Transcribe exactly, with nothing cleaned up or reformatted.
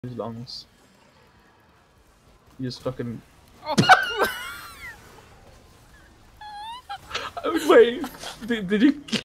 his lungs. You just fucking. Oh. Wait, did, did you?